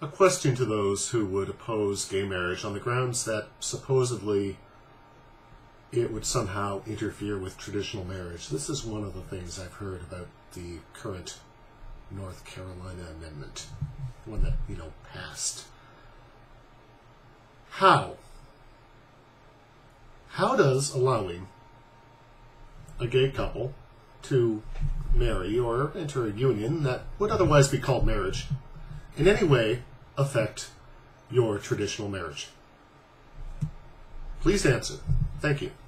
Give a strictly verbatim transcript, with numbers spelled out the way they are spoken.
a question to those who would oppose gay marriage on the grounds that supposedly it would somehow interfere with traditional marriage. This is one of the things I've heard about the current North Carolina amendment, one that, you know, passed. How? How does allowing a gay couple to marry or enter a union that would otherwise be called marriage in any way affect your traditional marriage? Please answer. Thank you.